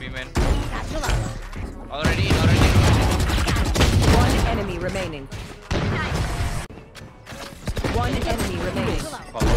man. Satchel out. Already. One enemy remaining. One enemy remaining. Follow.